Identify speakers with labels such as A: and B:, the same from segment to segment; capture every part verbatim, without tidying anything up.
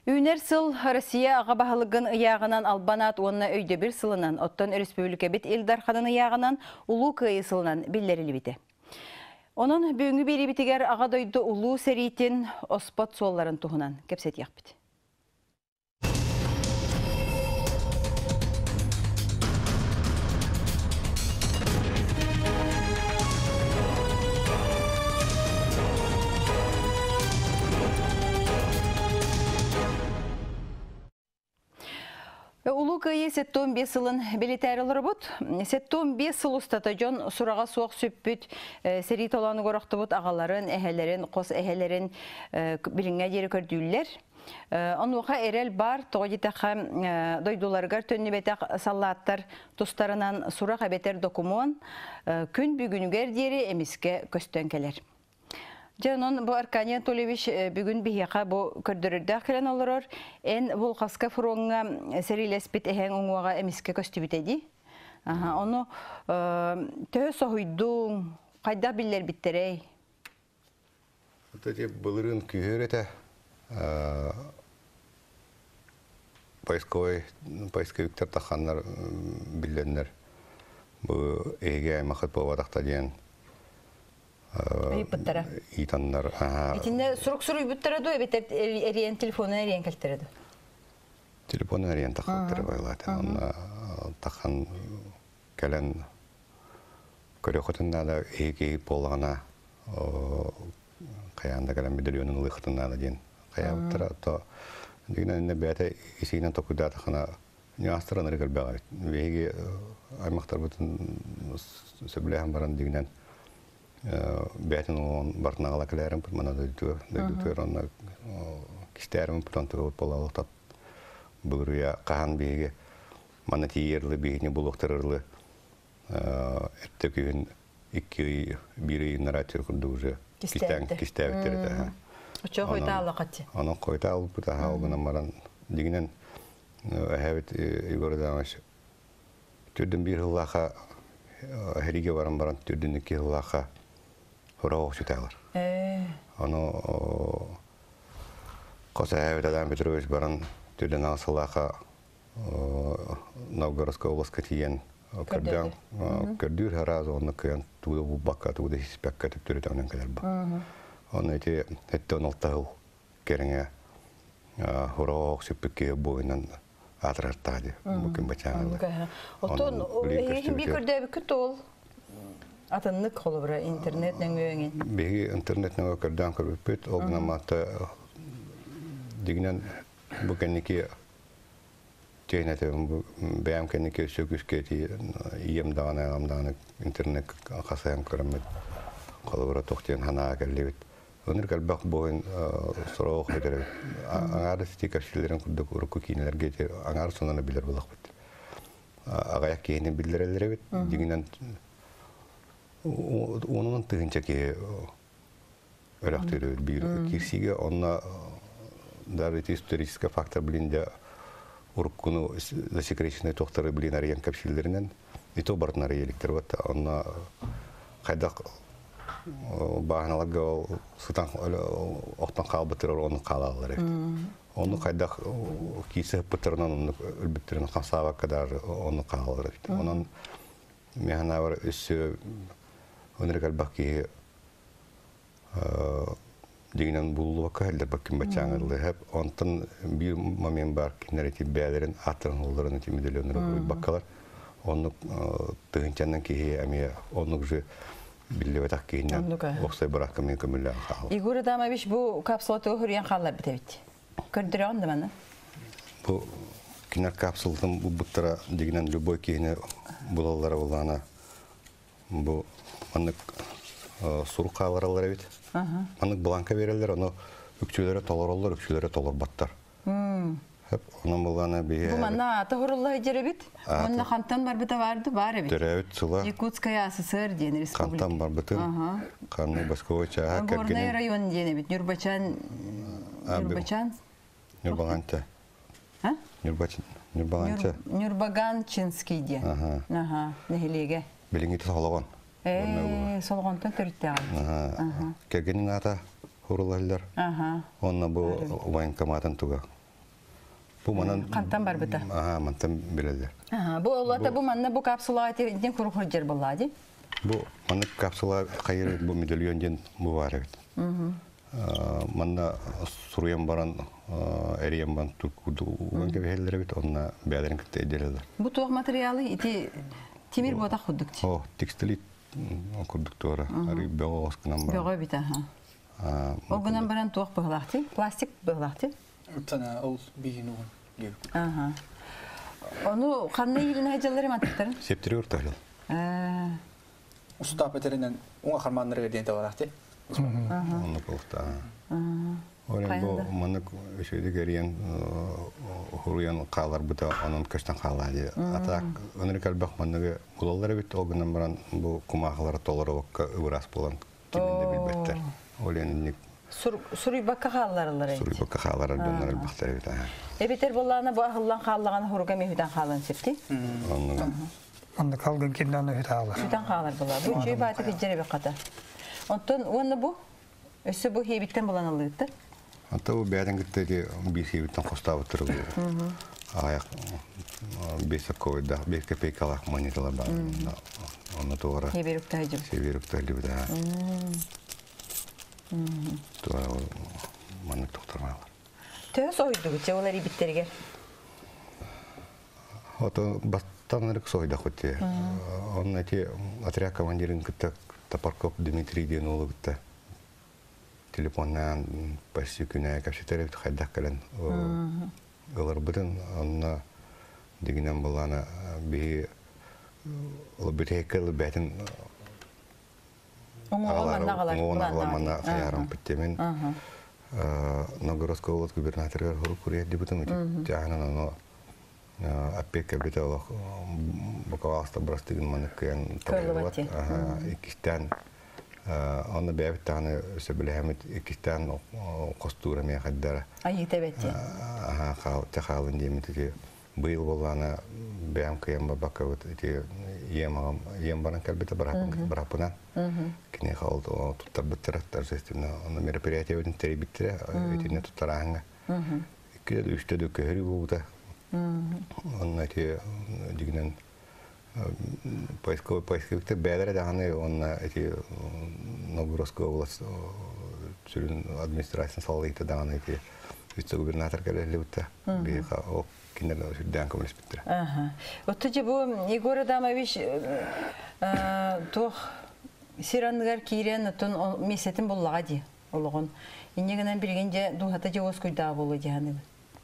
A: Үнер сыл Россия ағабағылығын ұяғынан албанат онына өйде бір сылынан, оттан республика бет елдарқаның ұяғынан ұлу күйі сылынан білдерілі біті. Оның бүйінгі бері бітігер ағадойды ұлу сәрейтін оспат солларын тұғынан кепсет яқ біті. Улу кайы сеттон бес сылын билетәрілері бұд. Сеттон бес сыл ұстата жон сұраға соқ сөппіт сәрет оланы қорықты бұд ағаларын, әхелерін, қос әхелерін біліңе дері көрділер. Онуға әрел бар, тоғытақа дойдуларғар төнні бәтәқ саллаттар тұстарынан сұрақ әбетер докумон күн бүгінігер дері әмеске көстен келер. Жанон bu Arkaniy Anatolievich бүгін бияқа бұл көрдірірді ақылан олырыр. Ән бұл қасқа фронға сәрелеспет әхен оңуаға әмеске көстібіт әді. Оны төхі соғыйдың қайда білер біттерей?
B: Бұлырын күйір әті поисковиктер тақанлар білденлер. Бұл әйге аймақыт болвадақта дейін.
A: Бұттара.
B: Итаннар.
A: Итінде сұрақ-сұрақ бұттара ду, әбет әрен телефонын әрен кәлттері ду?
B: Телефонын әрен тақылттары байлады. Оны таққан кәлін көріқытында да әйгейіп болғана қаяғында кәлін беділуінің ұлықтында да дейін қая бұттара. Дегенен әнне бәті есейінен тоқыда тақына нюанстырын әрекіл бәға. Вейге аймақтар бұтын сөбілеғen баран дегенен бәтін оған бартын ағала кілерім, мұна дөйтуер, оны кістәрім бұтантығы бола олықтап бұлырыя қаған бейге мана тиерлі бейіне бұлықтырырлы әтті күйін екі бір үйін наратер күрді уже кістәвіттерді.
A: Ұчы қойта алы қатты?
B: Оны қойта алып бұта ғалғына маран дегенен әхәбет үйгөрден түрдің бір ғылаға әриге баран баран түрдің екі ғылаға Ура читалар. Оно коса Адам Петрович баран түрден асылақа Новгородская областка тиен көрден көрдүр хараз оны кыян туды бу бакка туды хиспекка деп түрден келер ба. Оны эти эттен алтау кереңе ура чипке бойынан атрартады. Бүкін бачаңы.
A: Отон би көрдө күтөл Атынлык қолы бұра интернетнен өңен?
B: Беги интернетнен өкірден көріппет, оғына маты дегінен бұл кәнеке тейнеті, бәйім кәнеке сөкіске ем дағаны, ағам дағаны интернет қасайын көрімет қолы бұра тоқтен хана кәлдебет. Өнір кәлбақ бойын сұрақ бетері. Аңары стик әпшілерін күрдік ұрықы кейінелер кетер, аңары сонаны білер бұлақ бет. Ағаяқ кейінен білдер әлдер бет, дегінен Onun tığıncaki öğretleri bir kişiye ona daveti исторический фактор bilinde urkunu засекреченный doktoru bilin arayan kapşillerinden ito bartnara yelikler var. Ona kaydak bahanalarga sutan oktan kalbıtır onu kalalar. Onu kaydak kişi pıtırından onu ölbütlerin kasaba kadar onu kalalar. Onun mehana var üstü Önerigal bakki degenen bullu vakka helder bakki bachangırlı hep ondan bir moment var ki nereti beylerin atın hollarını timideliyorlar bakkalar onu tığınçandan ki amiye onu güzel billi ve takkiyinden oksay bırakmayı kömürler hal.
A: Igor adama biş bu kapsulatığı hürriyen hallar bitevit. Kördüre onda bana?
B: Bu kinar kapsuldan bu buttara degenen любой kihine bulallara olana bu Anlık suruk kavaralar evet. Anlık blanka verirler, onu ükçülere tolar olur, ükçülere tolar battar. Hep onun bulana bir...
A: Bu manna atı hurullahi cerebit. Onunla kantan barbıta vardı, var evet.
B: Cerebit sıla.
A: Yakutskaya Asısır diyen Respublik.
B: Kantan barbıtın. Kanlı Baskovaça.
A: Gornay rayon diyen evet. Nürbaçan... Nürbaçan?
B: Nürbagança.
A: Ha?
B: Nürbaçan. Nürbagança.
A: Nürbagançinski diyen. Aha. Nehilege.
B: Bilingiti sağlavan.
A: Eee, solğantan törütte
B: aldı. Kergenin ata hurulahlar. Onna bu voyinkomatın tuga Бу манан
A: Кантан бар быта.
B: Ага, мантан билелер.
A: Ага, бу олата бу манна бу капсула ден курухур жер буллади.
B: Бу маны капсула кайры бу медальон ден бу бар бит. Мм. Манна суруян баран эриен бан туркуду уганга бехеллер бит, онна бәдерин китте эделер.
A: Бу туак материалы ити тимир бота худдук ти.
B: О, текстилит курдуктора, ари бөгөс кынан бар.
A: Бөгө бит аха.
B: А,
A: Огынан баран туак быгылакти, пластик быгылакти.
C: Тана ол бигинугун.
A: Ага. Ону кандай ирин хажалары маттарын?
B: Септери урталыл.
A: Э.
C: Уста петеринен уңа харманнарга ден табаракты.
B: Онны колта. Орен бу маны шөйдө керен хуруян калар бута анын көчтөн калады. Атак өнөркөл бак маны булалар бит огынан баран бу кумаглар толорокка урас болон киминде билбеттер. Оленник
A: Сур суруй бакка халларлары.
B: суруй бакка халар дөнөр бактар бит.
A: Эбитер болланы бу ахыллан халлаган хуруга мехүдөн халын септи.
B: Онны
D: Анда калган кинданы хиталы.
A: Хүдөн халар була. Бу жүй баты кижере баката. Онтон онны бу өсү бу хебиттен болан алыгытты.
B: Ата бу бәден китте бисибиттен костап турду. Аяк бесакой да бек копейкалак монеталар бар. Онны тоора.
A: Хеберук тайжым.
B: Себерук тайжым да. Туа маны токтормалар.
A: Төс ойду же олар ибиттерге.
B: Ото баттанырык сойда хотте. Он эти отряд командирин кытта Топорков Дмитрий ден улы кытта. Телефоннан почти күнә капситереп хайдак калан. Олар бүтән анна дигенән булана би ул битекел бәтен Оңоғаламана қаярым біттемен. Новгородская область губернаторы Хурукурия депутаты. Тяғынан аны аппек кәбеті олақ Бакаласта бірастығын маныққиян табылуат. Икістен аны бәбіт тағаны сөбілі әмет икістен қостуыра мен қаддары.
A: Айыта бәтте.
B: Тәқалын деймін. Быйыл болғаны бәм кыям бабака вот эти ем ем баран кәлбеті барапынан. Кіне қалды туттар біттірі торжественно. Оны мероприятие өтін тәрі біттірі, өтіне туттар аңға. Кедеді үштеді көхірі болуда. Оны әте дегінен поисковикті бәдірі дағаны оны әте Новгородская область сүрін администрациясын салғайты дағаны әте вице-губернатор кәлелі өтті. Бейқа оқ киндер сүрден көміліс біттірі.
A: Отты же бұл Егор Адамович тоқ сиранығар кейрен ұтын месетін болуға де олығын. Енегінен білгенде дұғаты же өз көйдағы болу дегені.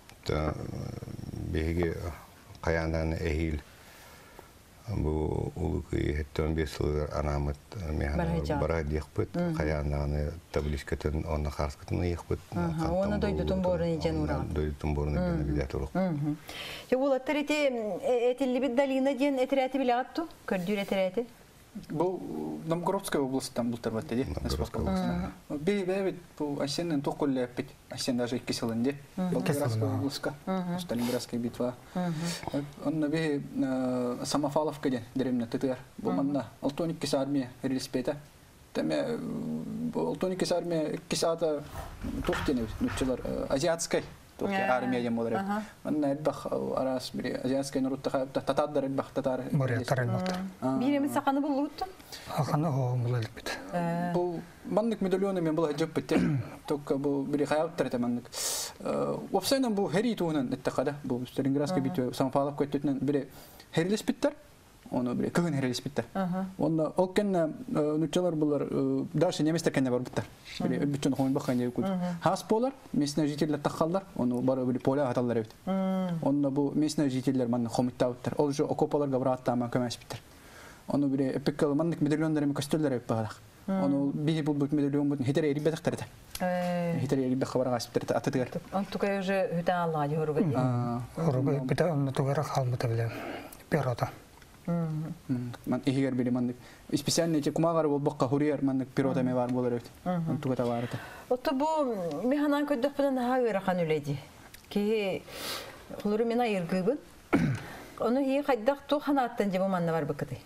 B: Бейге қаяндан әйіл бұл ұлықы еттен бес жылдар анамыт бара дейқпіт. Қаяндан табличкатын, оны қарскатын дейқпіт.
A: Оны дойдутын борын ежен ұраған.
B: Дойдутын борын ежен бейдет ұрық.
A: Ол аттар ете әтілі біт далина ден әтірәті біле атту? Көрдір әтірәті?
C: Бұл Новгородская областан бұл тарбатты де. Бей бәбет бұл Асеннен тоққылы әппет. Асен даже екі сылынде. Волгоградская областка. Сталинградская битва. Онна бей Самофаловка ден деревня ТТР. Бұл манна алтон иккис армия релиспета. Тәме алтон иккис армия иккис ата тоқтен нүтчілер азиатскай. Армия дем болар. Манна әлбақ арас бір азиатскай нұрутта татардар әлбақ татар.
D: Моряктар әлбақ.
A: Биреміз сақаны бұл ұлттың?
D: Ақаны оғын бұл әлбет.
C: Бұл мандық медальоны мен бұл әжіп бітті. Только бұл бір қаяуттар әті мандық. Опсайнан бұл хәрі туғынан әттіқада. Бұл Сталинградская битва Самофалов көттетінен бір хәрілес біттер. Оны бір көгін хәрілес біттер. Онда ол кәнна нүтчалар бұлар дальше неместер кәнне бар біттер. Бір өлбітчен қойын баққан деп көді. Хас болар, местные жителер таққалар, оны бары бір поля аталар өйді. Онда бұл местные жителер манны қомитта өттер. Ол жо окопаларға бір аттама көмәс біттер. Оны бір эпиккалы мандық медальондар еме көстерлер өп бағадақ. Оны бейі бұл бұт медальон бұтын хетер әрі бәдіқтар еді. Хетер әрі бәққа бараға асыптар еді, атытығар.
A: Он тұқай уже хүтен аллады ғоруға дейін?
D: Ғоруға біті оны тұғара қалмыты білем. Перота.
C: Man ihgar bili man специально эти кумагар бол бакка хурияр man пирота ме бар болар өт. Man туга таварата.
A: Отто бу механан көддөк белән хавера хан үледи. Ки хулуру мена иргыбын. Оны хи хайдак ту ханаттан жебо манна бар бакыты.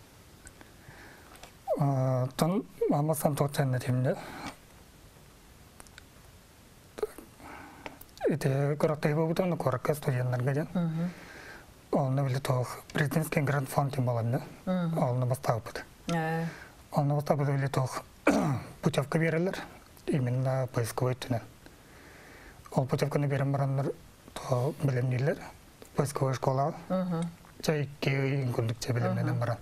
D: А тон мамасан тотчан нетимде. ите короттой бобутон коракка студентларга ден. Оны биле тох президентский грант фонд боланды. Оны бастапыт. Оны бастапыт биле тох путевка берелер. Именно поисковой түнен. Ол путевканы берем барандар то билемнилер. Поисковая школа. Чай ке инкондукция билемнен баран.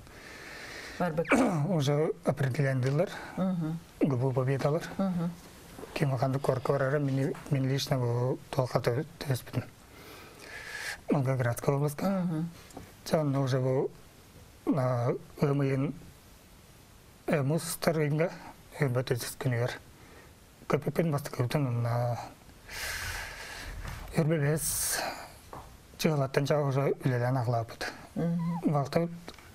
D: Уже определендилер. Губу победалар. Кем ханды коркорара мен лично бу толкаты төспүн. Волгоградская область. Чан уже бу на эмин эмус старынга эбатический универ. Капитан бастыкытын на Юрбелес чыгалаттан чаа уже үлелен аглапыт. Вакыт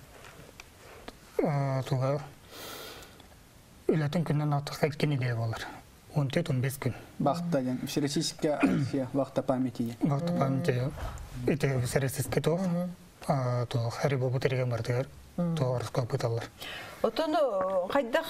D: туга үлетин күннен артык кеткен идея болар. он төрт он бес күн.
C: Вакытта ден всероссийская акция вакытта памяти.
D: Вакытта памяти. Это всероссийский тох. А то Харибо бутерген бардыр. То раскоп буталар.
A: Отон кайдах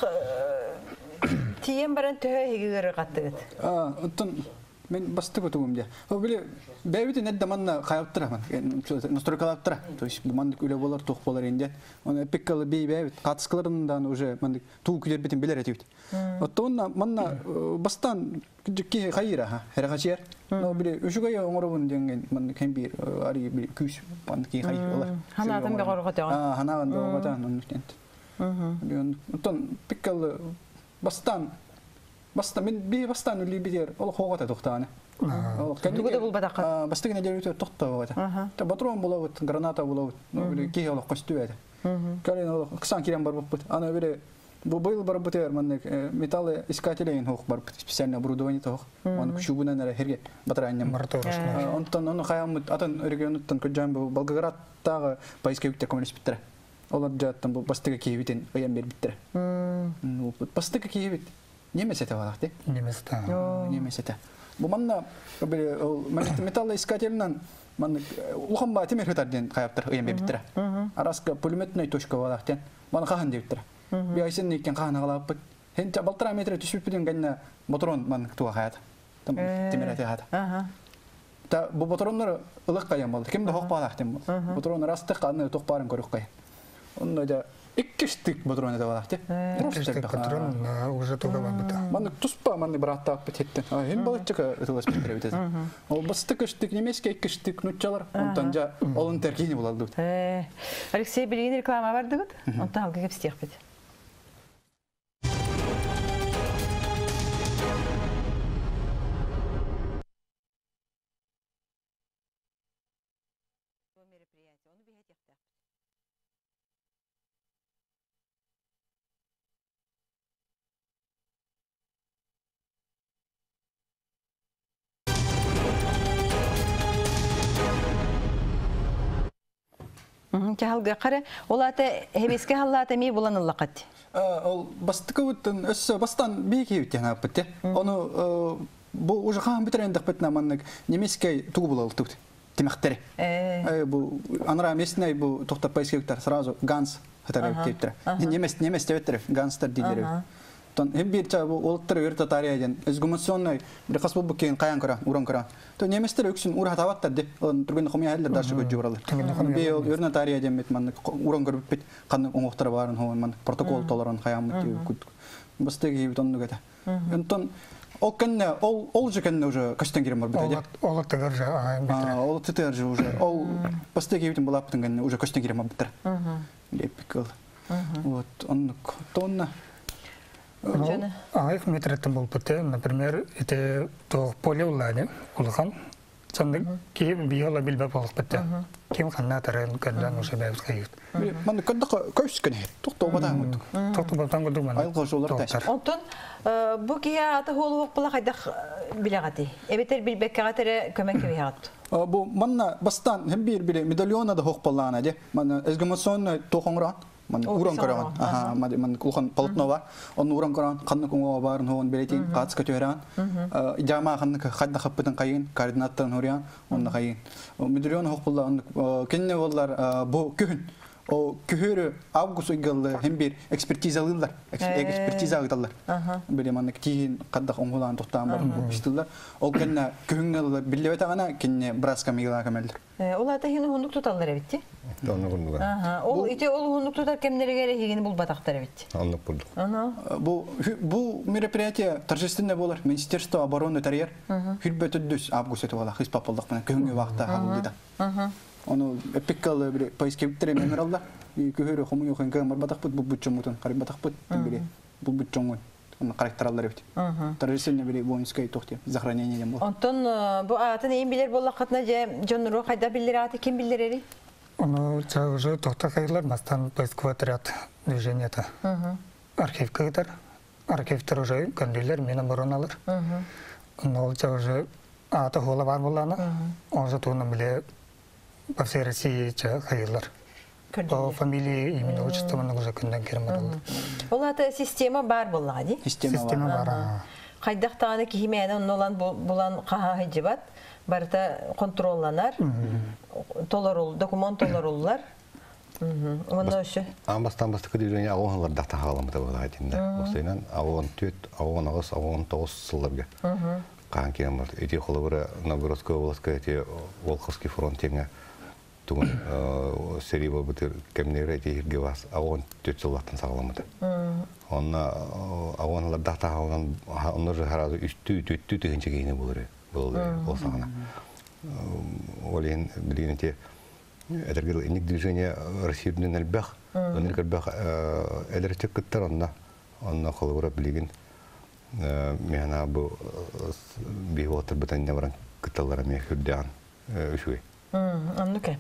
A: тиен баран төһө хигер каттыгыт.
C: А, отон мен басты көтүгүмдө. О биле бэбити недде манна каяптырамын. Настройкалаптыра. То есть мандык үле болар, тох болар энде. Оны пиккалы бей бэбит катыскыларынан уже мандык туу күлер битин билер этибит. Оттон манна бастан ки хайра, херагачер. Но биле үшүгөй оңоробун деген мандык hem bir ари бир күч мандык ки хай болар.
A: Ханадын бегорготогон.
C: А, ханадын бегорготогон онуштент. Мм. Оттон пиккалы бастан Бастан мен би бастан үлли битер ол хогота токтаны. Ол
A: кандыгы бул бадакка.
C: Бастыгына дерүтө токто богота. Та патрон болот, граната болот. Ну бири ки ол костуэде. Кален ол ксан кирен бар бут. Ана бири бу быйыл бар бутер мандык металлы искателейн хог бар бут. Специально оборудование тох. Ман шубунан ара херге батараннам. Онтон ону хаямыт атын регионуттан көжөн бу Волгоградтагы поисковиктер коммунист биттер. Олар жаттан бу бастыга кийбитен оян бер биттер. Ну бастыга кийбит. Немец это валахты?
D: Немец, да.
C: Немец это. Бу манна металлоискательнан ман улхамба темир хатарден каяптыр ыйым биттер. Араска пулеметный точка валахтен. Ман хахан диптер. Би айсын некен хахан агалап. Хенча балтара метр түшүп биден ганна моторон ман туга хаят. Там темир ате хат. Ага. Та бу мотороннор ылык каян болду. Кимде хок балахтен. Моторон расты каны ток барын көрүк кай. Онно да iki штык моторон это валахты.
D: Iki штык моторон уже туга бабыта.
C: Ман туспа ман браттак битеттен. Хем балычка этилас битеребит. Ол бастык штык немеске iki штык нучалар. Онтан жа олун теркини болду.
A: Э. Алексей билген реклама бардыгыт. Онтан алга кеп стех бит. Чахалга кара олата хебеске халлата ми буланыллакат.
C: Ол бастыкыбыттын өссө бастан бийки биттен апытты. Ону бу уже хан битерендик битна маннык немеске тугу булалтык. Тимактери. Э бу анара местный бу токтап пайскектер сразу ганс хатарып кеттер. Немес немес тептер ганстер дилер. Тон hem bir çabuk olukları yürüte tarihiyen ezgumasyonla bir kasbı bu keyin kayan kara uran kara. To nemesler öksün ura hatavatlar de. On turgun komiya heller darşı göçü buralar. Bir yol yürüne tarihiyen met man uran görüp bit kanı oңоқтар барын hoğun man protokol toleran kayan mı Bastığı gibi tonlu gata. Ondan o kenne ol olcu kenne уже kaçtan girim var bide.
D: Ol tığırca
C: А ol tığırca уже. Ol bastığı gibi bulaptın kenne уже kaçtan girim var bitter. Епикал. Вот он тонна.
D: А их метрэтом был путем, например, это то поле улане, улхан, чанды кем биола билбе полх путем, кем ханна тарен кандан уже бэвс кайют.
C: Ман кадда көшкене, тохто батан гуд.
D: Тохто батан гуд ман.
C: Айыл жоллар таш.
A: Онтон бу кия ата холук була кайдах билегати. Эбетер билбеккагатере көмөк кебегат.
C: Бу манна бастан hem bir bile medalyona da hok pallana de. Man ezgumasyon tohongran. Man uran karan. Aha, man man kulhan paltnova. On uran karan kanны kungo bарын hoon beletin qatska töran. Jama kanны khadna khaptan qayin koordinattan horian. On qayin. Medalyona hok palla kenne bollar bu köhün. о күһөрө август ойгылы hem bir экспертиза алылар, экспертиза алылар. Билем аны тиин кадак оңгулан токтан бар биштилар. Ол кенне күңгел билебет агана кенне браска мигла камелдер.
A: Ол ата хин хундук туталлар битти.
B: Оны күндү.
A: Аха. Ол ите ол хундук тутар кемнерге хигини бул батактар битти.
B: Оны күндү.
A: Ана.
C: Бу бу мероприятие торжественное болар. Министерство обороны тарьер. Хүрбөтө дүс август этеп ала. Хис папалдык менен күнгө вакытта халылда. Аха. Onu epikal bir payskeptere memorallar. Köhörü homu yokan kamar batakput bu butçomutun. Karib batakput biri bu butçomun. Onu karakterallar bit. Tarihsel biri bu inskay toxti. Захранение bu.
A: Ondan bu atın iyi bilir bolla katna je jonuru kayda bilir atı kim bilir eri?
D: Onu уже тохта хайрлар бастан поисковый отряд движения-то. Архивка гитар. Архивтер уже кандилер мен обороналар. Но уже ата хола бар булана. Он же туна биле по всей России хайрлар. По фамилии имени отчества на уже кендан кермадал.
A: Олата система бар буллади.
C: Система
D: бар.
A: Кайдактагы киймени оннолан булан кага жибат. Барта контролланар. Толорул, документ толоруллар. Онда ошо.
B: Амбастан бастыкы движение агонлар дата халамыта булайдында. Осыйнан агон төт, агон агыс, агон тогуз сылларга. Кан кемер. Эти холобра Новгородская область, эти Волховский фронт теңе тугун сериба бутер кемнере эти гевас агон төт сыллаттан сагаламыта. Онна агонлар дата халаган, онда же харазы үстү төттү дегенче кейине болор. Болды болсағана. Олен білгенете әдіргел инік движение Россиядың әлбәқ, өнер әлбәқ әліртек күттер онна. Онна қолығыра білген механа бұл бейгі отыр бұтанына баран күтталары мен хүрдіған үшуе.
A: Аннуке.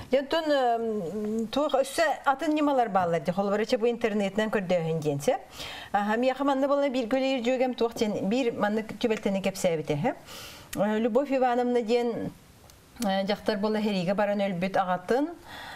A: Жантон тух өссө атын немалар баллар ди холбарыча бу интернеттен көрдөһөн денсе. Ха ми хаманны болна бир гөлөр жөгөм туктен бир манны түбөлтени кепсебите ха. Любовь Ивановна ден жактар болла хериге баран өлбүт агатын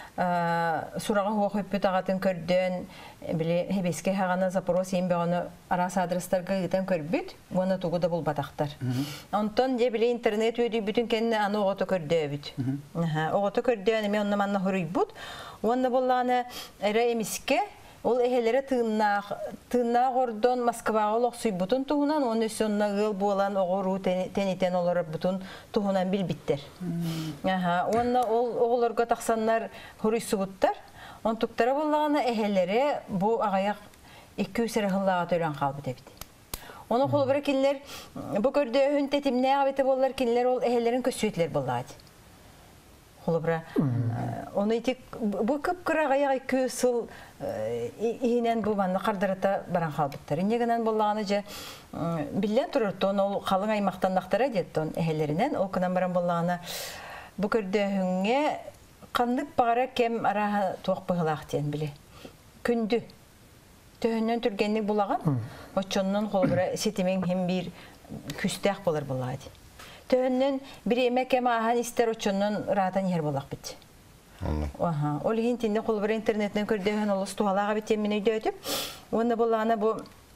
A: сурага хокуп бүт агатын көрдөн биле хебеске хагана запрос эмбе аны арас адрестарга гытан көрбүт уна тугуда бул батактар. Онтон же биле интернет өйдү бүтүн кенне аны ого көрдөбүт. Аха, ого көрдөөн эме онна манна хоруйбут. Уна болланы эре эмиске ол эхелере тыынна тыынна гордон Москвага олоксуй бутун тугунан оны сонна гыл болан огору тенитен олор бутун тугунан билбиттер. Аха, онна ол оголорго таксаннар хуруйсубуттар. Он туктара боллагана эхелере бу агаяк эки жүз хыллага төлөн калбыт эбит. Оны холбура кинлер бу көрдөһүн тетимне абыты боллар кинлер ол эхелерин көсүйтлер боллады. Холбура оны итик бу кыпкыра агаяк эки жүз жыл инен бу манны кардырата баран калбыттар. Инегенен боллаганы же билен туруртон ол калың аймактан дактара деттон эхелеринен ол кынан баран боллаганы бу көрдөһүнгө кандык бара кем ара туак быгылактен биле. Күндү төһөннөн түргенник булаган. Очоннон холбура сетимен хем бир күстәк болар булады. Төһөннөн бир эмек эме ахан истер очоннон ратан ер болак бит. Аха, ол хинтинде холбура интернеттен көрдөһөн олус туалага бит мен өйдөтүп. Онда булганы бу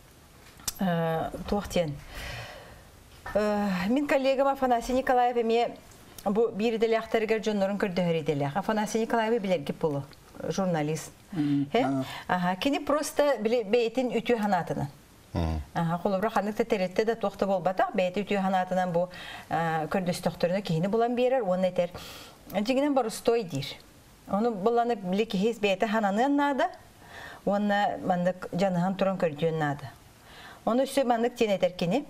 A: туактен. Мин коллегам Афанасий Николаев эме бу бир деле актергер жоннорун көрдөһөр деле. Афанасий Николаев билерги болу, журналист. Аха, кини просто биле бейтин үтү ханатынан. Аха, холбура ханыкта теретте да токто болбата, бейти үтү ханатынан бу көрдөстөктөрүнө кийини булан берер, оны этер. Жигинен бар стой дир. Оны буланы биле кийис бейти хананын нада, оны мандык жаныхан туран көрдүн нада. Оны сө мандык тен этер кини.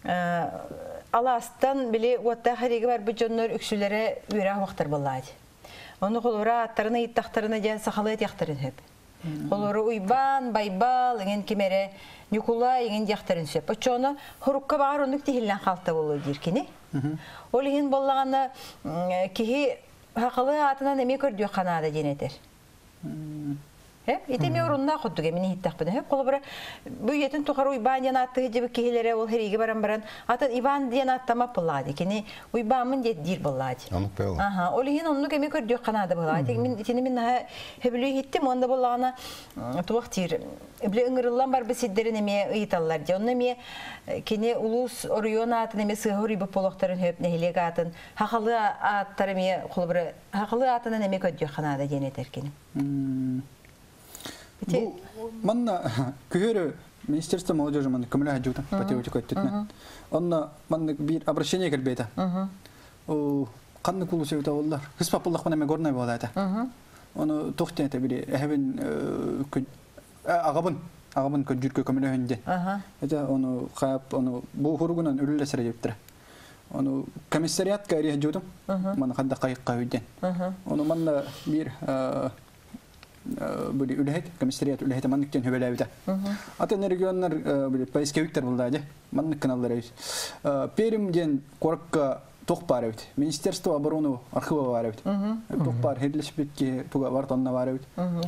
A: Аластан биле отта хариги бар бу жоннор үксүлөрө үрө вактар буллады. Оны холбура аттарына иттактарына жан сахалыт яктарын хөп. Холбура уйбан, байбал, ген кимере Николай ген яктарын сөп. Очону хурукка бар онук тихилен халта болуу диркини. Ол ген боллаганы кихи хакалы атынан эме көрдү канада денетер. Итеме орунна ходдуге мени хиттакпын. Хеп колобра бүйетін тухар уйбан яна атты жебе кехелере ол хериге баран-баран. Атын Иван диен аттама пыллади. Кени уйбамын дет дир боллади.
B: Анық бел.
A: Аха, олиһин онну кеме көрдүк канада боллади. Мен итини мен хебилүү хиттим, онда боллагана туактир. Эбле ыңырыллан бар бисиддерин эме ыйталлар ди. Онна ме кени улус орион атын эме сыгыры бу полоктарын хөп нехилеге атын. Хакылы аттары ме колобра хакылы атынан эме көрдүк канада денетер кени.
C: Бу манна көһөрө Министерство молодежи манна көмөлө хажута патриотика өттүтнө. Онна манна бир обращение келбейта. О канны кулу севта боллар. Хис папуллах менен горнай болата. Оны токтенте бири эбин агабын агабын көжүркө көмөлө хөнде. Эта оны кап оны бу хуругунан үлүлөсөрө жептир. Оны комиссариатка ири хажутум. Манна кандай кайыкка өйден. Оны манна бир били үлехет комиссариат үлехет манныктен хөбөлөбүтэ. Атын регионнар били поискевиктер булдады. Маннык каналлары. Перимден коракка токпарыбыт. Министерство обороны архива барыбыт. Токпар хедлешбитке туга вартонна барыбыт.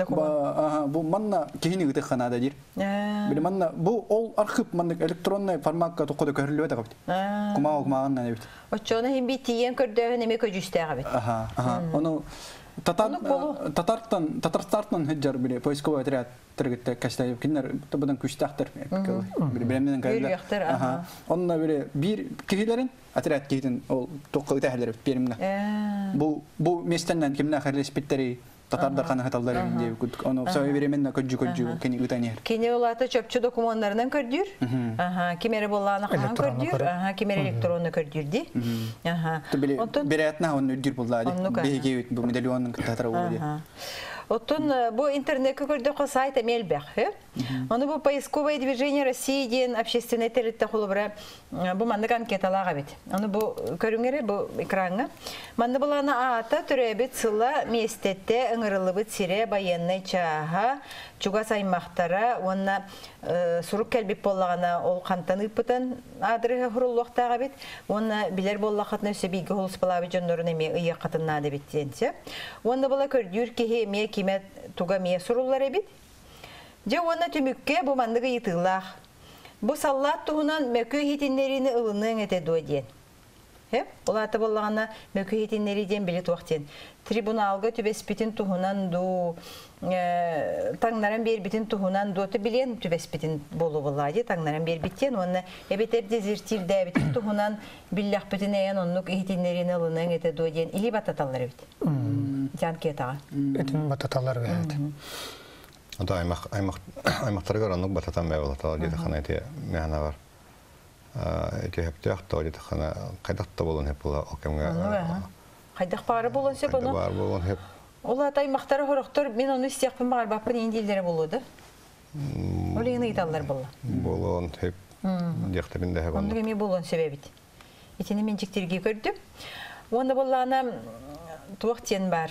C: Ба бу манна кехини гыты канада дир. Били манна бу ол архив маннык электронный форматка токкода көрүлүп атабыт. Кумаа кумаганна дебит.
A: Очону хим битиен көрдөгөн эме көжүстөгөбүт. Аха,
C: аха. Ону Татар Татарстан Татарстан хеджар бире поисковый отряд тиргетте каштайып кинер табадан күчтактыр. Бире бремнен кайда. Аха. Онна бире бир кихилерин отряд кийдин ол токкы тахлер беримге. Бу бу местеннен кимне харлеспиттери татардар кана хаталдар инде оны сой беременне көжү көжү кени утанер.
A: Кени олаты чөпчү документтарынан көрдүр. Аха, кимере болланы кан көрдүр. Аха, кимере электронны көрдүр ди. Аха.
C: Беретна оны үдүр буллады. Беге бу медальонның татар болду.
A: Оттон бу интернетке көрдүк сайт Мелбех. Аны бу поисковое движение России ден общественный территория холбра бу мандык анкеталага бит. Аны бу көрүңөрө бу экранга. Манда буланы ата төрөбит сыла местетте ыңырылыбыт сире военный чаха чуга саймактара онна сурук келбип боллагана ол кантаныпытын адрыга хуруллуктага бит. Онна билер боллакатны сөбиге холус балабы жондорун эме ыйы катынна деп биттенсе. Онда була көрдүр ки ме кимет туга ме суруллар бит. Же онна түмүкке бу мандыгы йытылах. Бу саллат туһунан мөкө хитиннерини ылының эте доден. Хеп, олаты боллагана мөкө хитиннери ден билет вактен. Трибуналга түбеспитин туһунан ду таңнаран бер битин туһунан доты билен түбеспитин болу боллади. Таңнаран бер битен онна эбетер дезертирде битин туһунан биллах битинен оннук хитиннерини ылының эте доден. Или бататалар бит. Жанкетага.
D: Этин бататалар бит.
B: Ата аймак аймак аймактарга ранок бататан бабалата диде хана эте механа бар. Э эте хептяк та диде хана кайдакта болон хеп була окемга.
A: Кайдак бары болон сеп аны.
B: Бар болон хеп.
A: Ола ата аймактары хороктор мен аны истекпин бар бапын индилдере болду. Олегин ыйталлар болла.
B: Болон хеп. Дияктарында хеп.
A: Аны эме болон себебит. Этени мен жиктерге көрдүм. Онда боллана туактен бар.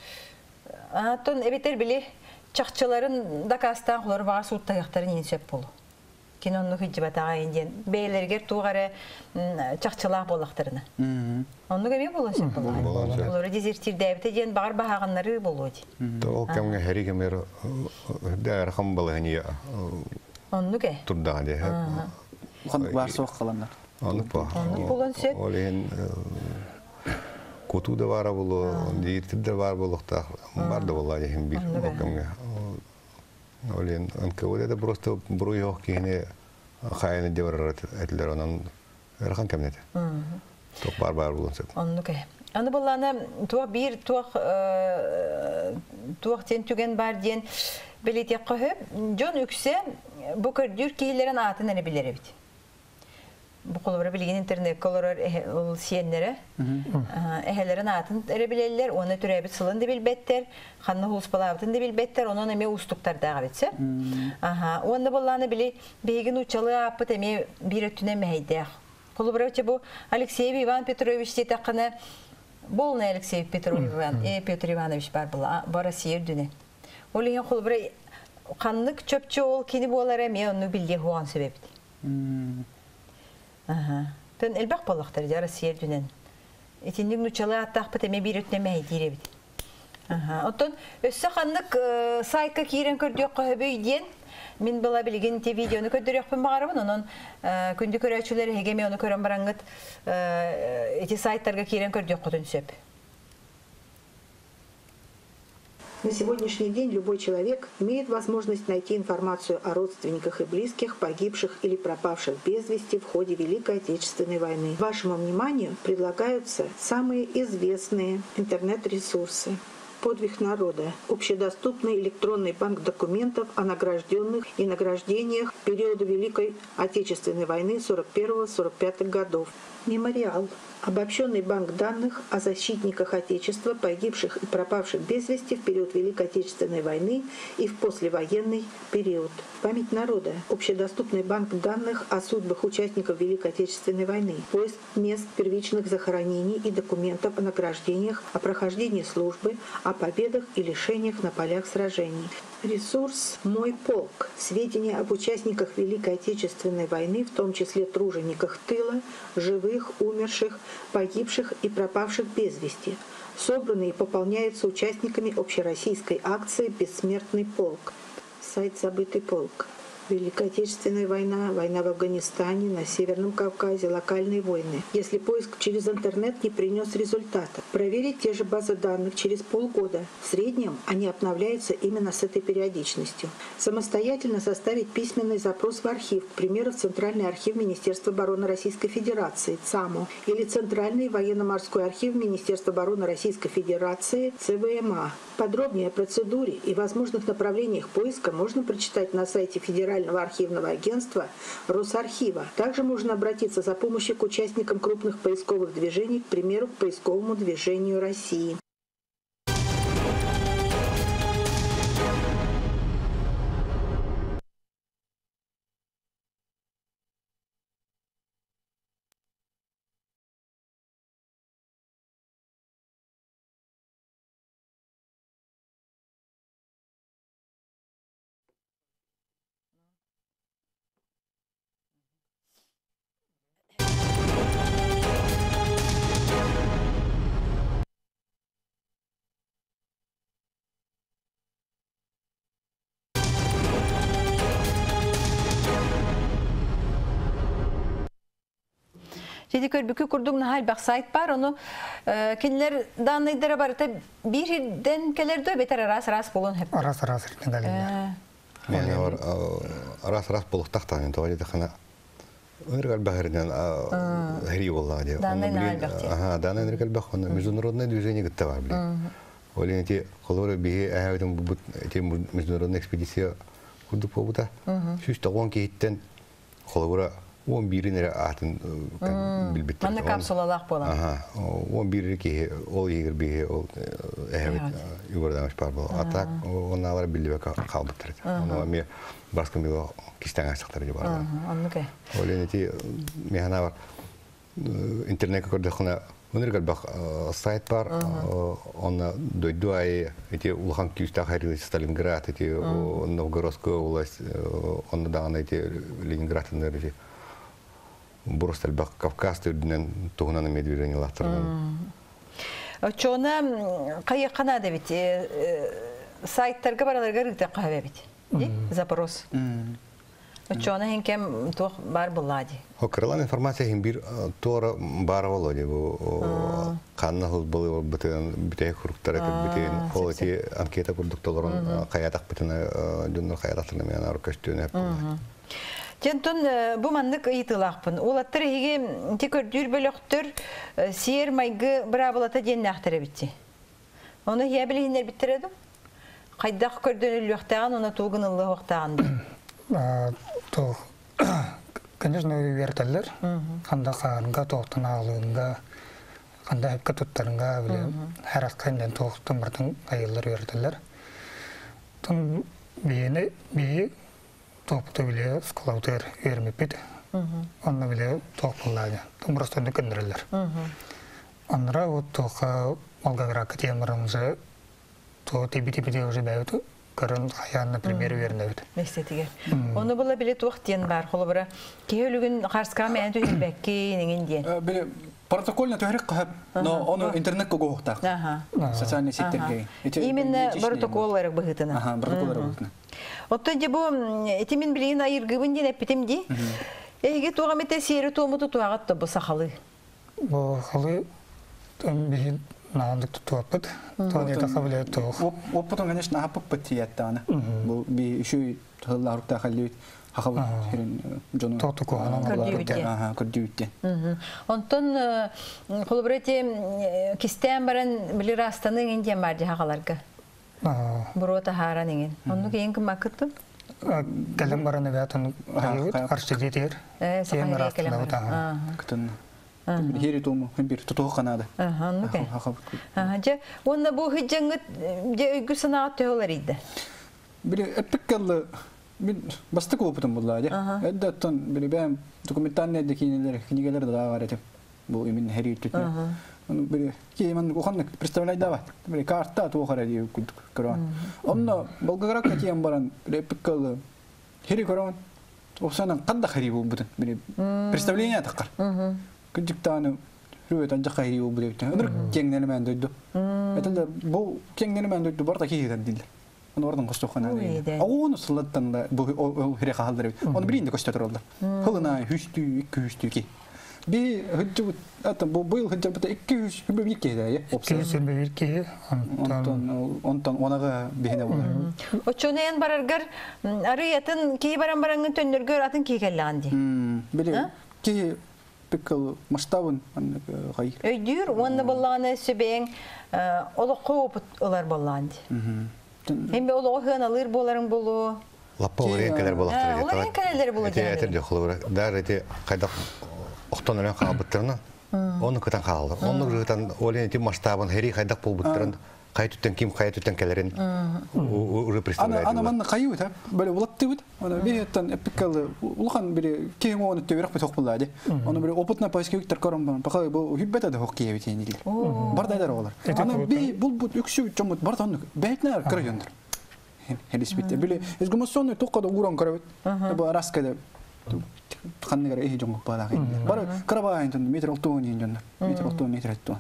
A: Атын эбетер биле чакчыларын дакастан хлор бар суут таяктарын инсеп болу. Кинонну хиҗбатага инден бейлергер тугары чакчылак болактарына. Онну кеме болосып болот. Олар дезертирде битен бар баганнары болот.
B: То кемге херигемер дәр хам балгани.
A: Онну ке.
B: Турда ди.
C: Хан бар соқ каландар.
B: Онну по.
A: Онну болонсеп.
B: Олен Котуда бар болу, диртирде бар болукта бар да болла дегем бир окемге. Олен анкеуде да просто бруйох кине хайны дебар этлер анан эрхан кемнете. Ток бар бар болсып.
A: Оннуке. Аны боллана туа бир туак туак тен түген бар ден билетек кыһып, жон үксе бу көрдүр кийлерин атын эне билер бит. Бу колора билген интернет колора ул сиеннере. Эхелерин атын эре билелер, оны төрөбүт сылын деп билбеттер, ханны хулс балабытын деп билбеттер, онун эме устуктардагы битсе. Аха, онда болланы били бегин учалы апыт эме бир өтүнө мейдек. Колобровче бу Алексей Иван Петрович тетакына болны Алексей Петрович Иван, э Петр Иванович бар була, бара сиердүнө. Олеген колобра каннык чөпчө ол кини болар эме ону билге хуан себеп. Ага. Тен элбак балактар жара сиердүнөн. Этиндик нучалы аттак бит эме бир өтнө мейдире бит. Оттон өссө ханнык сайтка кирен көрдүк көбөйден мен бала билген те видеоны көдөрөкпүн багарабын, онон күндү көрөчүлөр хегеме оны көрөн бараңыт эти сайттарга кирен көрдүк көтөнсөп.
E: На сегодняшний день любой человек имеет возможность найти информацию о родственниках и близких, погибших или пропавших без вести в ходе Великой Отечественной войны. Вашему вниманию предлагаются самые известные интернет-ресурсы. «Подвиг народа» – общедоступный электронный банк документов о награжденных и награждениях периода Великой Отечественной войны сорок первого — сорок пятого годов. «Мемориал» – обобщенный банк данных о защитниках Отечества, погибших и пропавших без вести в период Великой Отечественной войны и в послевоенный период. «Память народа» – общедоступный банк данных о судьбах участников Великой Отечественной войны, поиск мест первичных захоронений и документов о награждениях, о прохождении службы, о победах и лишениях на полях сражений. Ресурс «Мой полк» – сведения об участниках Великой Отечественной войны, в том числе тружениках тыла, живых, умерших, погибших и пропавших без вести. Собраны и пополняются участниками общероссийской акции «Бессмертный полк». Сайт «Забытый полк». Великая Отечественная война, война в Афганистане, на Северном Кавказе, локальные войны. Если поиск через интернет не принес результата, проверить те же базы данных через полгода. В среднем они обновляются именно с этой периодичностью. Самостоятельно составить письменный запрос в архив, к примеру, в Центральный архив Министерства обороны Российской Федерации ЦАМО или Центральный военно-морской архив Министерства обороны Российской Федерации ЦВМА. Подробнее о процедуре и возможных направлениях поиска можно прочитать на сайте Федерального архивного агентства Росархива. Также можно обратиться за помощью к участникам крупных поисковых движений, к примеру, к поисковому движению России.
A: Jadi körbükü kurduk nahal bak sayt var onu kinler danıydara barıta bir hirden keler de beter aras aras bulun hep.
D: Aras aras hirden galaylar.
B: Yani var aras aras buluk tahtağın tuvalet xana. Önerigal bahirden heri vallahi diye.
A: Danay nahal bakti.
B: Aha danay önerigal bak onu международное движение gitti var bile. Olin eti kolları bir ahadın bu eti международная экспедиция kurduk bu da. Şu tağın ki hitten kolları on birine atın bilbitti.
A: Manna kapsulalar bolan.
B: Aha, on biri ki ol yeger bir ol evet yuvardamış par bol. Atak onlara bildiğe kalbıttır. Onu mi başka bir kişiden açtıkları gibi var.
A: Anlık.
B: Öyle ki mehana var. İnternette gördüğünde önergal bak sayt var. Ona doydu ay eti Ulhan Kiyuş'ta hayır Stalingrad eti Novgorodska oblast onda da ana eti Leningrad'ın neresi. Burası bak Kafkas türünden tohunan medvedeni lahtırdan.
A: Çoğuna kayıkana da bit. Saytlarga baralarga rıgda kahve bit. Zaporos. Çoğuna henkem toh bar bulladı.
B: O kırılan informasiya hem bir tora bar oladı bu kanna hız balı bütün bütün kuruklar bütün politi anketa kurduklarının kayatak bütün dünür kayataklarını yani arkadaşlarına hep.
A: Jentun bu manlık ıyıtılaqpın. Olattır hege tekördür bölöktür siyer maygı brabılata jennaqtara bitti. Onu hiye bilhinler bittiredim. Qaydaq kördönül yoqtağın, ona tuğunıllı yoqtağın.
D: То, конечно, вертолер, канда ханга тоқтын алуынга, канда хепке туттарынга, харас кайндан тоқтын бартын айылар вертолер. Тон бейіне, бейі тоқты біле скулаутер өрмепет, онны біле тоқпыллады. Тон бұрыстарды көндірілер. Онныра вот тоқа Волгоградка темірімізі то тибі-тибі уже бәйті. Karın hayal, например, верневит.
A: Нестетиге. Onu bula bile tuğ diyen var. Kolu bura. Ki ölügün karska men tüyülbekki nengin diyen.
C: Bile Протокольно төгрек кахап, но он интернет когохтак. Социальные сеттерге.
A: Именно протоколлар быгытына.
C: Ага, протоколлар быгытына.
A: Отто же бу этимин билин айыргыбын дин эпитимди. Эге туга мете сери туумуту туагатты бу сахалы.
D: Бу халы бихин наандык тутуаппыт. Тоне тахабыле тух.
C: Опытын, конечно, хапып бытиятта. Бу би үшүй тылларукта халлыйт. Хахабы херин жону.
D: Тотуку
C: ага, көрдүйтте.
A: Онтон холбрети кистен баран билир астанын индия марди хагаларга. Бурота харан ingen. Онну кейин ким макыттым?
D: Келем бараны вятын аршидетер.
A: Э, сахайра келем.
C: Кытын. Хери тому бир тутугу канады.
A: Ага, ну ке. Ага, же онна бу хиҗаңгы же үгү санаат төлөр иде.
C: Бир эпиккелле Мен бастык опытым булла, да. Эддаттан бир бәм документальный декинелер, книгелер да бар этим. Бу именно херитет. Бир кейман коханнык представляй дава. Бир карта тугара ди көрөм. Онно Болграк катиям баран эпиккелле хери көрөм. Осанан кандай хери бу бутун. Бир представление такар. Күндүктаны рүет анжа хери бу бутун. Өнөр кеңнелмен дойду. Этелер бу кеңнелмен дойду барда кейден дилер. Ордан костохана. Агону сылаттан да бу хире халдыр. Оны биринде көстөтөр олду. Хылына хүчтүү, iki хүчтүү ки. Би хөҗҗү ата бу быйыл хөҗҗү бата iki хүч бир ки да, я.
D: iki бир ки.
C: Онтон онтон онага бехине болор.
A: Очонен бараргар арыятын ки баран барангын төннөргөр атын ки келланди.
C: Биле ки пикл масштабын гай.
A: Өйдүр, онны болланы сөбең олоққа опыт олар болланди. Hem bir oğlan alır boların bolu.
B: Lappa oraya kadar bolaqtır.
A: Oraya kadar bolu.
B: Ete de xulur. Dar ete qayda oqtan ölen qabıtlarına. Onu kıtan qaldı. Onu kıtan olen ete masштабын heri qayda bolbuttарын qaytuttan kim qaytuttan kelerin. Uru представляет.
C: Ana man qayut ha. Böyle ulaqtıbıt. Ona beyettan epikalı ulqan bir kim onu tövrək bir toqbuladı. Onu bir oputna paskevikter koramban. Baxay bu hübbete de hoq kiyet yani. Bardaylar olar. Ana bir bul bu üksü çomut bardanlık. Beytler kırıyordur. Helis bitti. Böyle ezgumasyonu toqada uran karavet. Bu araskada qanne gara ehi jongo bala. Bar karabayın metr otuz yinjon. Metr otuz metr ettu.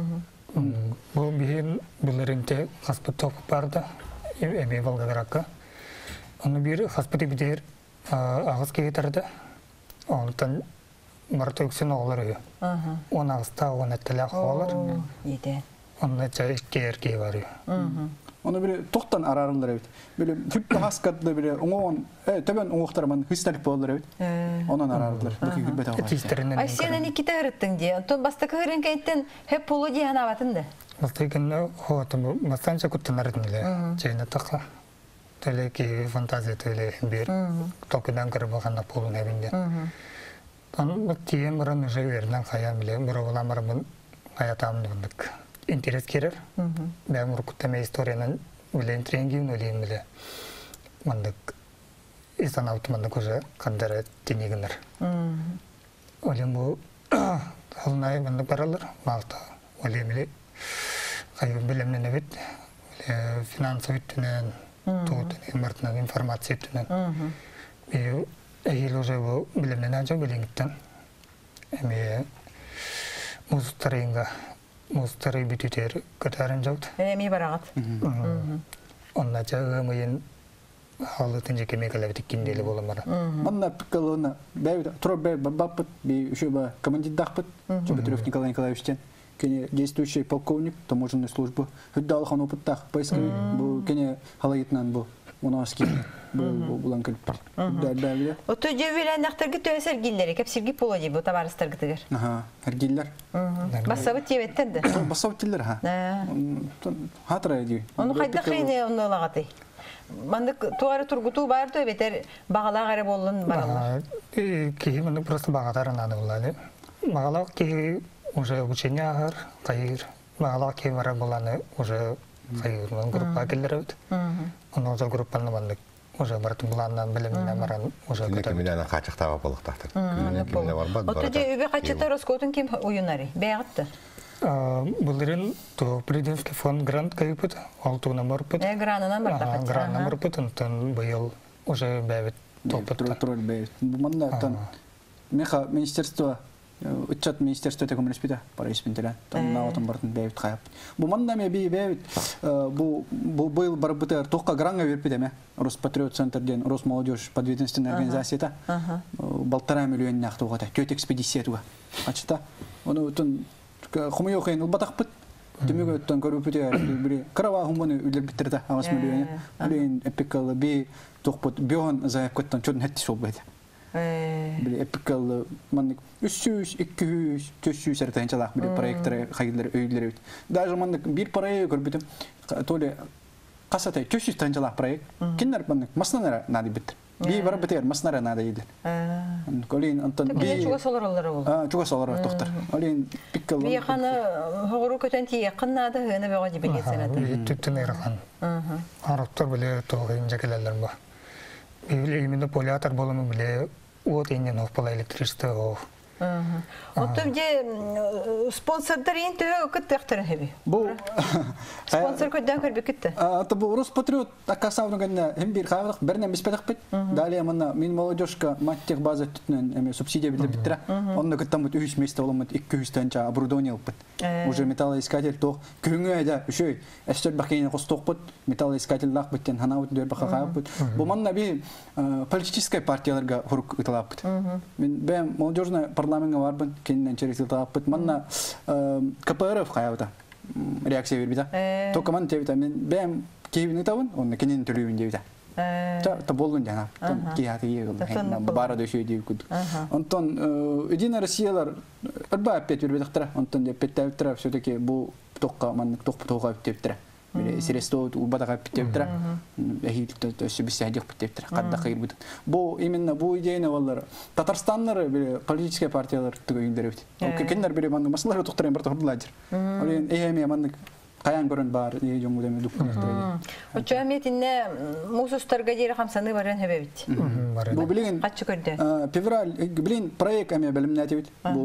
D: Bu bihin bilirinte haspıt topu barda. Emi Volgogradka. Onu bir haspıtı bitir ağız getirdi. Ondan Marta yüksün oğulları. On ağızda on ettiler oğullar. Onunla çay iki erkeği var.
C: Onu bir toqtan ararlar evet. Böyle hüppe haskatlı bir on taban oğuktarman hüstelip bollar evet. Onun ararlar. Bu hüppe tavan.
A: Ay senin iki tarıttın diye. Ton bastı kırın kayıttın hep polo diye hanavatındı.
D: Bastı kenne hoğutum bastanca kutlanardın ile. Çayına takla. Töyle ki fantaziya töyle bir. Tokudan kırı bakana polun evinde. Ton tiyem buranın üze verilen hayal bile. Bura olamar hayatımda bundık. İnteres kerer. Ben Urkut'ta historianın bile intrengiyim öleyim bile. Mandık insan avtumandık hoca kandara dinleginler. Öleyim bu halınay mandık paralar. Malta öleyim bile. Kayyum bilemden evet. Finansa üttünen, tuğutunen, martınan, informasya üttünen. Ehil hoca bu bilemden ancak bilin gitten. Emi muzutlarıyınga Mustari bitüter katarın jawt.
A: Emi baragat.
D: Onna çağımıyın halıtın jekeme kala bitikindeli bolamara.
C: Manna pikalona beyda trobe babapıt bir şuba командир-дахпыт. Чебатрёв Николай Николаевичтен. Кене действующий полковник таможенной службы. Хүддал хан опыттах поисковик. Бу кене халайытнан бу. Монарский бу булан кылып. Да-да.
A: Ото жевелен нактыргы төсер гиллери, кеп сирги полоди бу табарыстыргы тигер.
C: Ага, хергиллер.
A: Басабыт жебеттенди.
C: Басабыт тиллер ха. Хатра ди.
A: Onu kayda kıyne onu lağatı. Mandık tuarı turgutu bayır tö beter bağala gare bollun barallar.
D: Ki mandık просто bağatarın adı bulanı. Bağala ki уже учения агар, кайыр. Bağala ki vara bulanı уже кайыр. Onun gruppa gelirler evet. Onun o gruppanı mandık. Уже барты буландан билимине баран уже
B: көтө. Кимилен качыкта болуктактыр.
A: Кимилен бар бар. Отто же үбө качыта Роскотун ким уюнары? Бягытты.
D: Булырын то президентский фонд грант кайыпыт, алтı номер пыт.
A: Э гранынан бар да.
D: Грант номер пыт, онтон быйыл уже бэбит топытта.
C: Тролль бэбит. Манда тан меха министерство Учат министерство теком респита пара испинтелен. Там на отом бартын бәйбит қаяп. Бу манда ме би бәйбит бу бу был барбытар тоққа гранга верпидеме. Роспатриот центр ден Росмолодежь подведомственная организация. Полтора миллиона нахтуга та. Төт экспедиция туга. Ачта. Оны утун хумыйо кайын улбатақпыт. Демеге оттан көрүпүтө бири крава хумуну үлеп битирди агас миллион. Алин эпикал би тоқпут бион заап кеттен чөдөн хетти солбайды. Били эпикал манник үч жүз, эки жүз, төрт жүз артанчалак бир проекттер хайгылар өйлөр. Даже манник бир проект көрбүтүм. Толе касатай төрт жүз танчалак проект. Киндер манник маснанара нады бит. Би бар битер маснара нады иди. Колин антон би
A: чуга солорлары болду.
C: А, чуга солорлар токтор. Алин пиккал.
A: Би хана хогору көтөнти якыннады гына бага жибеге санаты.
D: Түттүн эрхан. Аха. Арыктар биле тоогын жакелерлер бар. Биле именно полиатор болому биле вот инде новпала электричество.
A: Ага. Отто же спонсордар инте көттөктөр хеби.
C: Бу
A: спонсор көдөн көрбү кетти.
C: А то бу Роспатриот акасавны гана hem бир хавдык бир нем беспедак бит. Далее мына мен молодежка маттех база түтүнөн эме субсидия билип биттира. Онда көттөн бут үч месте боломут эки жүз танча оборудование алып бит. Уже металлоискатель тох көңү айда үшөй эстер бакыйны косток бит. Металлоискатель лак биттен хана бут дөр бака кап бит. Бу манна би политическая партияларга хурук ытылап бит. Мен бем молодежная парламентга барбын, кенен через ытылап бит. Манна КПРФ каябыта. Реакция бербита. Только ман тебита мен бем кебин ытабын, онда кенен төлөбүн дебита. Та та болгон жана. Кияты егыл. Бара дөшөй деп күд. Онтон Единая Россиялар алба опять бербетиктер. Онтон деп петтептер все-таки бу токка маннык ток тоога биттептер. Биле средство убадага биттептер. Эхилтө төсө бисядык биттептер. Кадда кыйыр бут. Бу именно бу идеяны балдар Татарстаннар биле политическая партиялар түгөйүндөрөбүт. Кендер биле манны маслар токтор бир токтуладыр. Олен эми маннык каян көрөн бар ие жоңу деме дукматтыр.
A: Очо метинне мусустарга жери хамсаны баран хебебит.
C: Бу билген
A: качы көрдө.
C: Февраль билген проект аме билимнәтебит.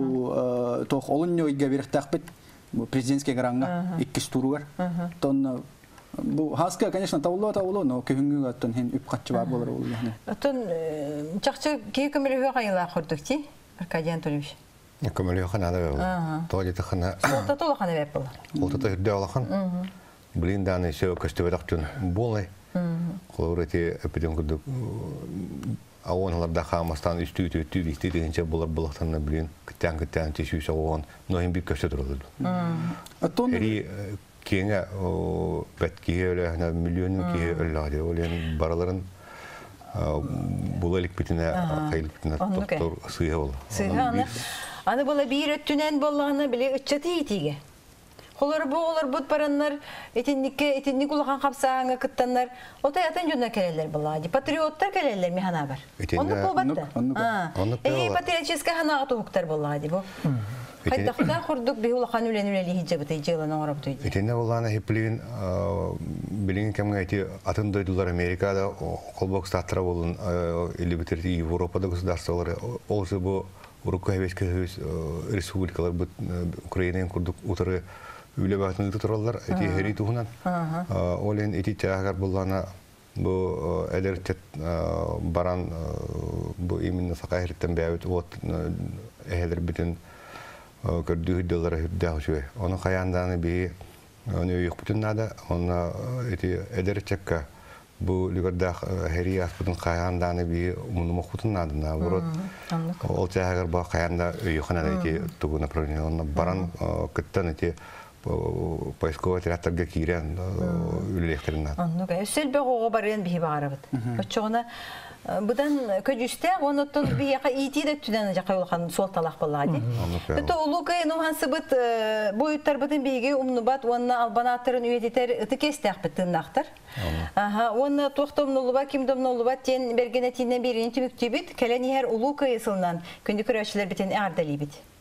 C: Бу тох олуньойга бирихтакбит. Бу президентский гранга эки туругар. Тон бу хаска, конечно, тауло тауло, но көгүнгө аттан хен үп качы бар болор ул яны.
A: Тон чакчы кекемеле кайла көрдүкти. Аркадий Анатольевич.
B: Көмөлө хана тоожы хана.
A: Солта тола хана беп бол.
B: Олта хүрдө алахан. Блин даны шо көстөбөдактын болай. Колорити эпидемиологдук ауаналарда хамастан үстү-үтү түбүктү дегенче болар булактан блин кыттан кыттан тишүүсө огон но эми бик көстө турду. Атон эри кеңе беткие эле миллион ки элладе олен бараларын булалык битине кайылып битине доктор сыя бол.
A: Сыя аны була бир өттүнөн болгону биле ыччаты итиге. Холор бу олар бут бараннар этинникке этинник улган капсааңа кыттаннар отай атын жонна келелер булади. Патриоттар келелер механа бар. Онда болбатты. А. Э патриотическая ханага туктар булади бу. Хайда худа хурдук би улган үлен үлели хиҗабыты җыланы орап тойды.
B: Этинне булганы хеплин билин кемге айти атын дойдулар Америкада, колбок статтара болун или битерди Европада государстволары. Олсы бу Урукайбеская республикалар бут Украинаның курдук утары үле батын тураллар эти хери тугунан. Олен эти тягар булгана бу элертет баран бу именно сакайрттан бәйт вот эхелер бүтүн көрдүү доллар хүрдәүшү. Оны каянданы би оны юк бүтүн нада, оны эти элертекка бу лигардах хери аспытын каянданы би муну мохутун нада на ворот. Ол тягар ба каянда юхана эти тугу направление баран кыттан эти поисковый отрядтарга кирен үллектерин.
A: Ну, өсөл бөгөгө барган бии барабыт. Очогуна будан көжүстө онотон бияка итиде түнөн жакай улган солталак боллади. Бето улукай нухансыбыт боюттар бытын биге умнубат онна албанаттарын үйетитер ытыкестак бытыннактар. Аха, онна токтомнулуба кимдомнулуба тен бергенетинен бирин түбүктүбүт келенихер улукай ысылынан күндү көрөчүлөр битен ардалибит.